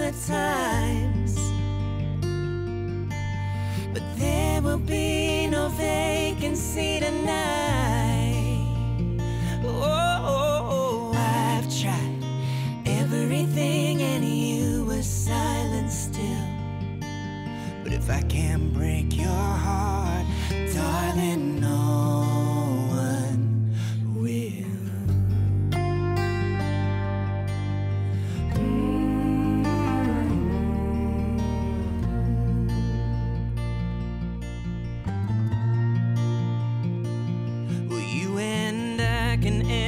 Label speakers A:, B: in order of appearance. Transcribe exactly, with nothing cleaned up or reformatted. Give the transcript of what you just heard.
A: the times, but there will be no vacancy tonight. Oh, I've tried everything and you were silent still. But if I can't break your heart, darling, no one will. Well, you and I can end